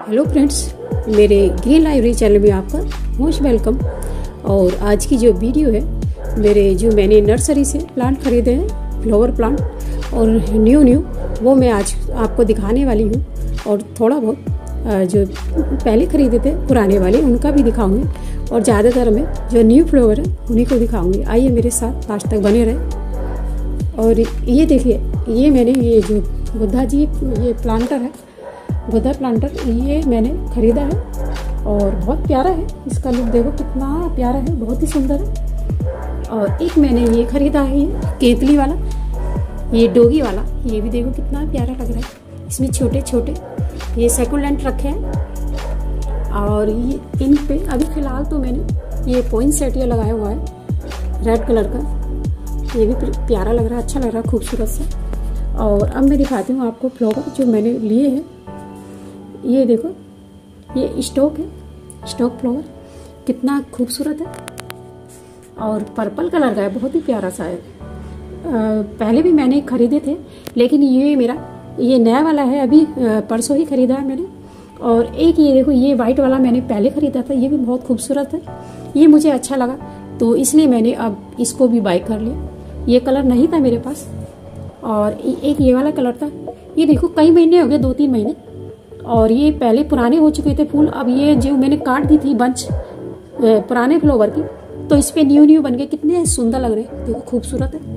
Hello friends, मेरे green library channel में आपका मोस्ट वेलकम। और आज की जो वीडियो है, मेरे जो मैंने नर्सरी से प्लांट खरीदे हैं, फ्लावर प्लांट और न्यू वो मैं आज आपको दिखाने वाली हूँ। और थोड़ा बहुत जो पहले खरीदे थे पुराने वाले उनका भी दिखाऊंगी, और ज़्यादातर मैं जो न्यू फ्लावर है उन्हीं को दिखाऊंगी। आइए मेरे साथ लास्ट तक बने रहे। और ये देखिए, ये मैंने ये जो बुद्धा जी ये प्लांटर है, बुद्धा प्लांटर, ये मैंने ख़रीदा है और बहुत प्यारा है। इसका लुक देखो कितना प्यारा है, बहुत ही सुंदर है। और एक मैंने ये ख़रीदा है, ये केतली वाला, ये डोगी वाला, ये भी देखो कितना प्यारा लग रहा है। इसमें छोटे छोटे ये सेकुलेंट रखे हैं। और ये इन पे अभी फ़िलहाल तो मैंने ये पोइनसेटिया लगाया हुआ है रेड कलर का। ये भी प्यारा लग रहा है, अच्छा लग रहा है, खूबसूरत सा। और अब मैं दिखाती हूँ आपको फ्लावर जो मैंने लिए हैं। ये देखो, ये स्टॉक है, स्टॉक फ्लावर कितना खूबसूरत है और पर्पल कलर का है, बहुत ही प्यारा सा है। पहले भी मैंने खरीदे थे, लेकिन ये मेरा ये नया वाला है, अभी परसों ही खरीदा है मैंने। और एक ये देखो, ये वाइट वाला मैंने पहले खरीदा था, ये भी बहुत खूबसूरत है। ये मुझे अच्छा लगा तो इसलिए मैंने अब इसको भी बाय कर लिया। ये कलर नहीं था मेरे पास। और एक ये वाला कलर था। ये देखो कई महीने हो गए, 2-3 महीने, और ये पहले पुराने हो चुके थे फूल। अब ये जो मैंने काट दी थी बंच पुराने फ्लावर की, तो इस पे न्यू बन गए, कितने सुंदर लग रहे हैं, देखो खूबसूरत है।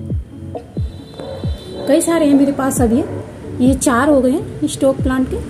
कई सारे हैं मेरे पास अब, ये 4 हो गए हैं स्टॉक प्लांट के।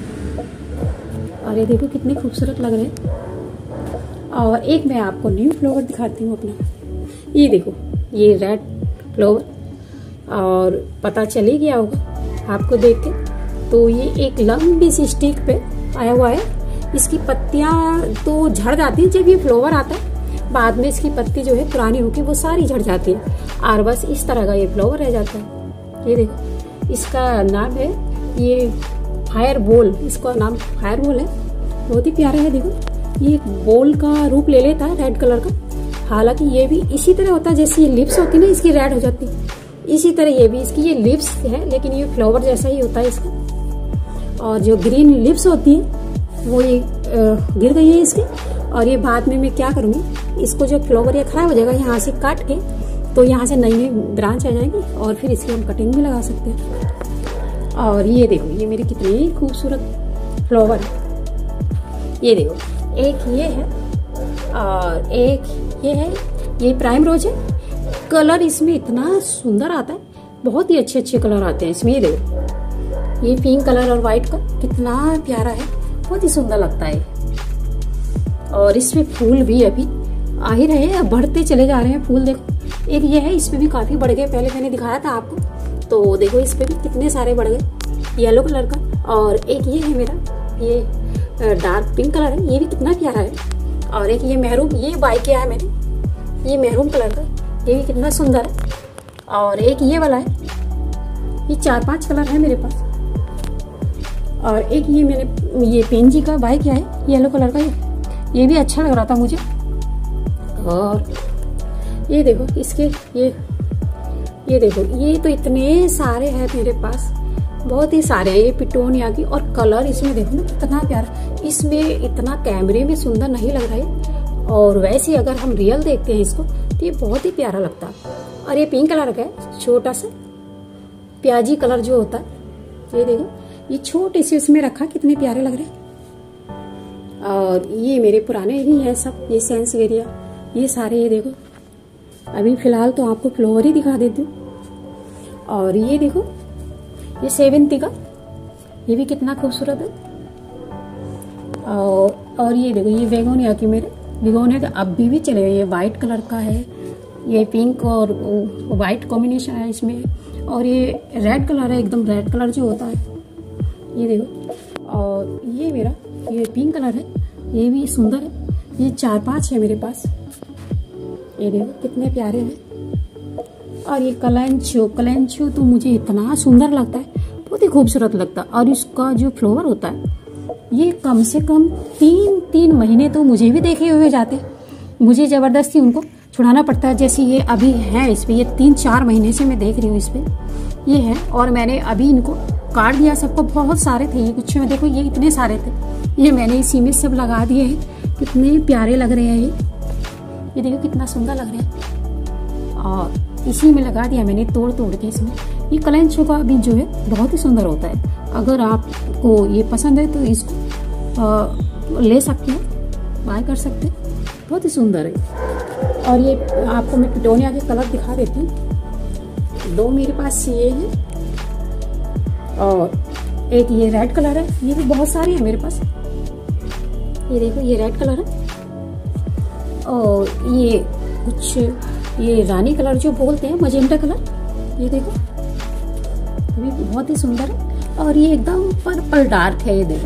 और ये देखो कितने खूबसूरत लग रहे हैं। और एक मैं आपको न्यू फ्लावर दिखाती हूँ अपना। ये देखो, ये रेड फ्लावर, और पता चल ही गया होगा आपको देख के। तो ये एक लंबी सी स्टिक पे आया हुआ है। इसकी पत्तियां तो झड़ जाती है जब ये फ्लावर आता है, बाद में इसकी पत्ती जो है पुरानी होकर वो सारी झड़ जाती है, और बस इस तरह का ये फ्लावर रह जाता है। ये देखो, इसका नाम है ये फायर बॉल, इसका नाम फायर बॉल है, बहुत ही प्यारा है। देखो ये एक बॉल का रूप ले लेता है रेड कलर का। हालांकि ये भी इसी तरह होता है जैसे ये लिप्स होती है ना, इसकी रेड हो जाती है, इसी तरह ये भी, इसकी ये लिप्स है लेकिन ये फ्लावर जैसा ही होता है इसका। और जो ग्रीन लिप्स होती है वो ये गिर गई है इसकी। और ये बाद में मैं क्या करूँगी, इसको जो फ्लावर ये खराब हो जाएगा यहाँ से काट के, तो यहाँ से नई ब्रांच आ जाएगी और फिर इसकी हम कटिंग भी लगा सकते हैं। और ये देखो, ये मेरी कितनी खूबसूरत फ्लावर है। ये देखो, एक ये है और एक ये है, ये प्राइम रोज है। कलर इसमें इतना सुंदर आता है, बहुत ही अच्छे कलर आते हैं इसमें। ये देखो, ये पिंक कलर और व्हाइट का कितना प्यारा है, बहुत ही सुंदर लगता है। और इसमें फूल भी अभी आ ही रहे हैं, बढ़ते चले जा रहे हैं फूल। देखो एक ये है, इसमें भी काफी बढ़ गए, पहले मैंने दिखाया था आपको, तो देखो इस पे भी कितने सारे बढ़ गए, येलो कलर का। और एक ये है मेरा, ये डार्क पिंक कलर है, ये भी कितना प्यारा है। और एक ये मैरून, ये बाय किया है मैंने, ये मैरून कलर का, ये भी कितना सुंदर है। और एक ये वाला है, ये 4-5 कलर है मेरे पास। और एक ये मैंने ये पेंजी का बाय किया है, येलो कलर का, ये भी अच्छा लग रहा था मुझे। और ये देखो इसके ये देखो, ये तो इतने सारे हैं मेरे पास, बहुत ही सारे, ये पिटोनिया की। और कलर इसमें देखो ना कितना प्यारा, इसमें इतना कैमरे में सुंदर नहीं लग रहा है, और वैसे अगर हम रियल देखते हैं इसको तो ये बहुत ही प्यारा लगता है। और ये पिंक कलर का है, छोटा सा प्याजी कलर जो होता है। ये देखो, ये छोटे से इसमें रखा, कितने प्यारे लग रहे हैं। और ये मेरे पुराने ही हैं सब, ये सेंसवेरिया, ये सारे। ये देखो, अभी फिलहाल तो आपको फ्लावर ही दिखा देती हूँ। और ये देखो, ये सेवंती का, ये भी कितना खूबसूरत है। और ये देखो, ये बेगोनिया की, मेरे बेगोनिया का अभी भी चलेगा। ये व्हाइट कलर का है, ये पिंक और व्हाइट कॉम्बिनेशन है इसमें। और ये रेड कलर है, एकदम रेड कलर जो होता है, ये देखो। और ये मेरा ये पिंक कलर है, ये भी सुंदर है। ये 4-5 है मेरे पास, ये देखो कितने प्यारे हैं। और ये कलेंचो तो मुझे इतना सुंदर लगता है, बहुत ही खूबसूरत लगता है। और इसका जो फ्लावर होता है, ये कम से कम 3 महीने तो मुझे भी देखे हुए जाते, मुझे जबरदस्ती उनको छुड़ाना पड़ता है। जैसे ये अभी है इस पे, ये 3-4 महीने से मैं देख रही हूँ इस पे, ये है। और मैंने अभी इनको काट दिया सबको, बहुत सारे थे ये गुच्छे में, देखो ये इतने सारे थे, ये मैंने इसी में सब लगा दिए हैं। कितने प्यारे लग रहे हैं ये देखो कितना सुंदर लग रहा है, और इसी में लगा दिया मैंने तोड़ तोड़ के इसमें। ये कलेंचो का भी जो है बहुत ही सुंदर होता है, अगर आपको ये पसंद है तो इसको ले सकते हैं, बाय कर सकते हैं, बहुत ही सुंदर है। और ये आपको मैं पिटोनिया के कलर दिखा देती हूँ। दो मेरे पास ये है और एक ये रेड कलर है, ये भी बहुत सारे हैं मेरे पास। ये देखो ये रेड कलर है, और ये कुछ ये रानी कलर जो बोलते हैं, मजेंटा कलर, ये देखो ये भी बहुत ही सुंदर है। और ये एकदम पर्पल डार्क है, ये देखो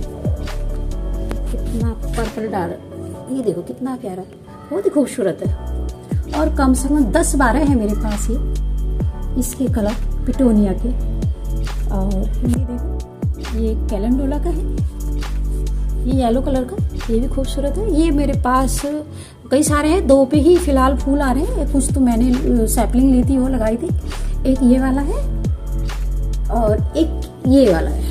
कितना पर्पल डार्क, ये देखो कितना प्यारा है, बहुत ही खूबसूरत है। और कम से कम 10-12 है मेरे पास ये इसके कलर पिटोनिया के। और ये देखो ये कैलेंडोला का है, ये येलो कलर का, ये भी खूबसूरत है। ये मेरे पास कई सारे हैं, 2 पे ही फिलहाल फूल आ रहे हैं, कुछ तो मैंने सैपलिंग ली थी वो लगाई थी। एक ये वाला है और एक ये वाला है,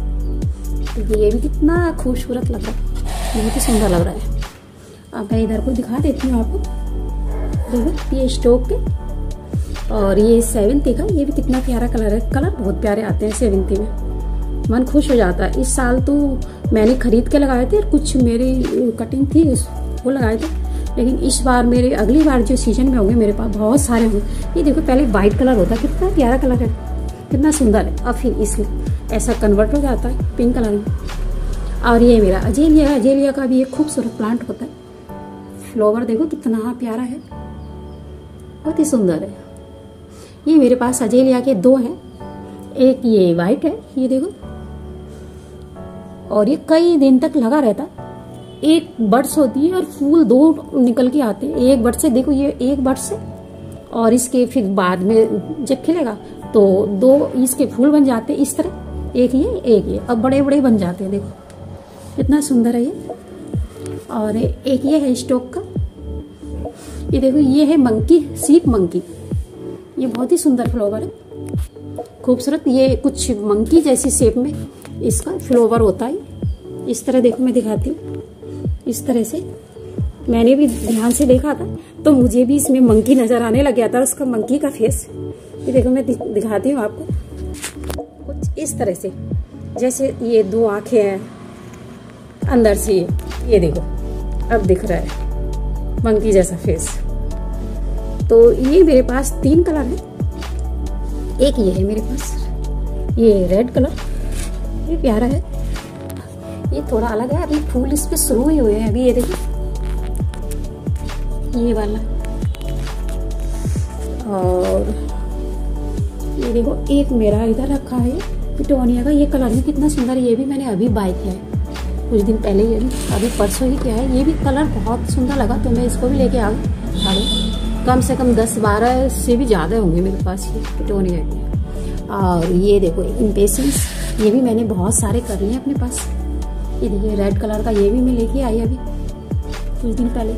ये भी कितना खूबसूरत लग रहा है, बहुत ही सुंदर लग रहा है। अब मैं इधर को दिखा देती हूँ आपको, देखो ये स्टोक के, और ये सेवंती का, ये भी कितना प्यारा कलर है। कलर बहुत प्यारे आते हैं सेवंती में, मन खुश हो जाता है। इस साल तो मैंने खरीद के लगाए थे, कुछ मेरी कटिंग थी वो लगाए थे, लेकिन इस बार मेरे अगली बार जो सीजन में होंगे मेरे पास बहुत सारे होंगे। ये देखो पहले वाइट कलर होता, कितना प्यारा कलर है, कितना सुंदर है, और फिर इसमें ऐसा कन्वर्ट हो जाता है पिंक कलर में। और ये मेरा अजेलिया है, अजेलिया का भी एक खूबसूरत प्लांट होता है, फ्लावर देखो कितना प्यारा है, बहुत ही सुंदर है। ये मेरे पास अजेलिया के 2 हैं, एक ये वाइट है, ये देखो, और ये कई दिन तक लगा रहता। एक बड्स होती है और फूल 2 निकल के आते हैं, एक बड से, देखो ये एक बड से, और इसके फिर बाद में जब खिलेगा तो 2 इसके फूल बन जाते हैं इस तरह, एक ये, अब बड़े बड़े बन जाते हैं, देखो कितना सुंदर है ये। और एक ये है स्टोक का, ये देखो ये है मंकी, सीप मंकी, ये बहुत ही सुंदर फ्लावर है, खूबसूरत। ये कुछ मंकी जैसी शेप में इसका फ्लावर होता है, इस तरह देखो मैं दिखाती हूँ, इस तरह से मैंने भी ध्यान से देखा था तो मुझे भी इसमें मंकी नजर आने लग गया था, उसका मंकी का फेस। ये देखो मैं दिखाती हूँ आपको, कुछ इस तरह से, जैसे ये 2 आंखें हैं अंदर से, ये देखो अब दिख रहा है मंकी जैसा फेस। तो ये मेरे पास 3 कलर है, एक ये है मेरे पास, ये रेड कलर, ये प्यारा है, ये थोड़ा अलग है, अभी फूल इस पे शुरू ही हुए हैं अभी, ये देखो ये वाला। और ये देखो एक मेरा इधर रखा है पिटोनिया का, ये कलर भी कितना सुंदर है, ये भी मैंने अभी बाय किया है कुछ दिन पहले, ये भी अभी परसों ही किया है। ये भी कलर बहुत सुंदर लगा तो मैं इसको भी लेके आ गई। कम से कम 10-12 से भी ज़्यादा होंगे मेरे पास ये पिटोनिया के। और ये देखो इम्पेशंस, ये भी मैंने बहुत सारे कर लिए अपने पास। ये देखिए रेड कलर का, ये भी मैं लेके आई अभी कुछ दिन पहले।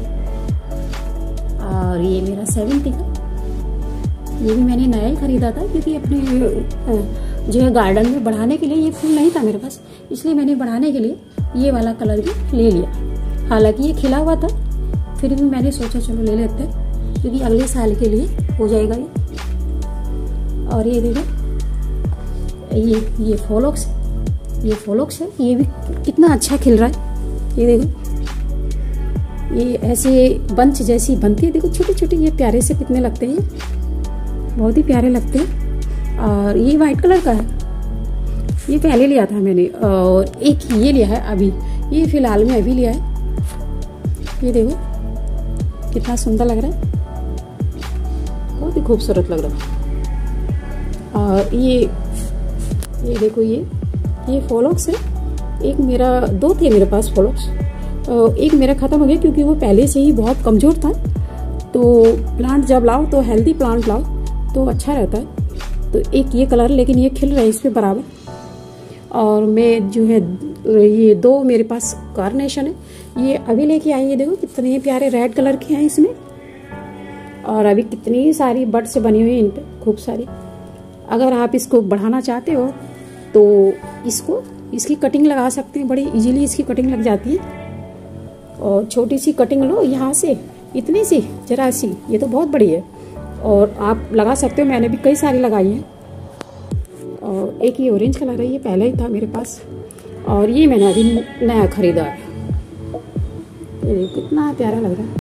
और ये मेरा 70 का, ये भी मैंने नया ही खरीदा था क्योंकि अपने जो है गार्डन में बढ़ाने के लिए ये फूल नहीं था मेरे पास, इसलिए मैंने बढ़ाने के लिए ये वाला कलर भी ले लिया। हालांकि ये खिला हुआ था, फिर भी मैंने सोचा चलो ले लेते हैं क्योंकि अगले साल के लिए हो जाएगा ये। और ये देखो ये फोलोक्स, ये फोलोक्स है, ये भी कितना अच्छा खिल रहा है। ये देखो ये ऐसे बंच जैसी बनती है, देखो छोटे छोटे, ये प्यारे से कितने लगते हैं, बहुत ही प्यारे लगते हैं। और ये वाइट कलर का है, ये पहले लिया था मैंने, और एक ये लिया है अभी, ये फिलहाल में अभी लिया है। ये देखो कितना सुंदर लग रहा है, बहुत ही खूबसूरत लग रहा है। और ये देखो ये फोलोक्स है, एक मेरा 2 थे मेरे पास फोलोक्स, एक मेरा खत्म हो गया क्योंकि वो पहले से ही बहुत कमजोर था। तो प्लांट जब लाओ तो हेल्दी प्लांट लाओ तो अच्छा रहता है। तो एक ये कलर, लेकिन ये खिल रहा है इस पे बराबर। और मैं जो है ये 2 मेरे पास कार्नेशन है, ये अभी लेके आई। ये देखो कितने प्यारे रेड कलर के हैं इसमें, और अभी कितनी सारी बड से बनी हुई है इन पे, खूब सारी। अगर आप इसको बढ़ाना चाहते हो तो इसकी कटिंग लगा सकते हैं, बड़ी इजीली इसकी कटिंग लग जाती है। और छोटी सी कटिंग लो यहाँ से, इतनी सी जरा सी, ये तो बहुत बड़ी है, और आप लगा सकते हो। मैंने भी कई सारी लगाई हैं। और एक ये ऑरेंज कलर है, ये पहले ही था मेरे पास, और ये मैंने अभी नया खरीदा है। ये कितना प्यारा लग रहा है।